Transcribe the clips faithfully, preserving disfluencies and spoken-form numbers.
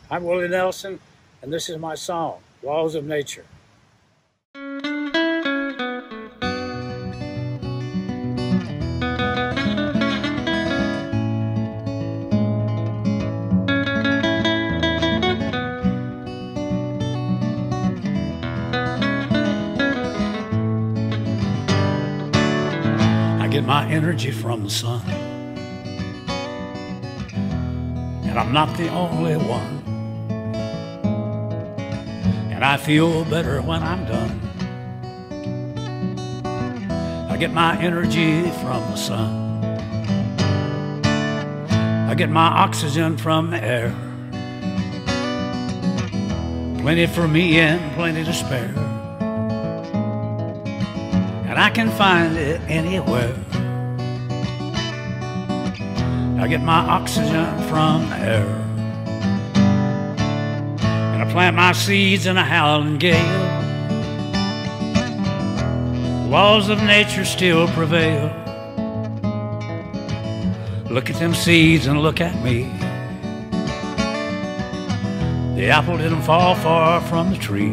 I'm Willie Nelson, and this is my song, Laws of Nature. I get my energy from the sun, and I'm not the only one. And I feel better when I'm done. I get my energy from the sun. I get my oxygen from the air. Plenty for me and plenty to spare. And I can find it anywhere. I get my oxygen from the air. And I plant my seeds in a howling gale. Laws of nature still prevail. Look at them seeds and look at me. The apple didn't fall far from the tree.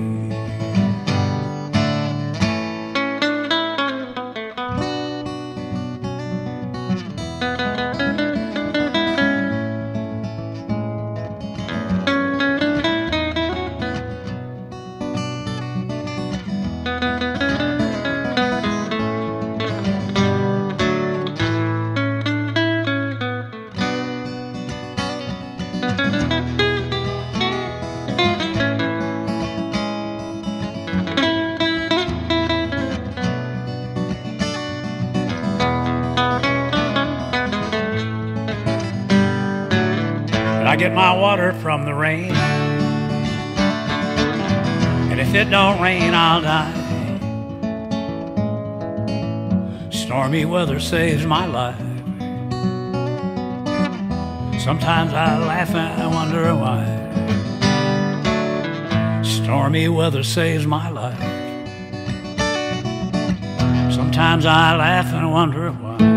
I get my water from the rain, and if it don't rain, I'll die. Stormy weather saves my life. Sometimes I laugh and I wonder why. Stormy weather saves my life. Sometimes I laugh and wonder why.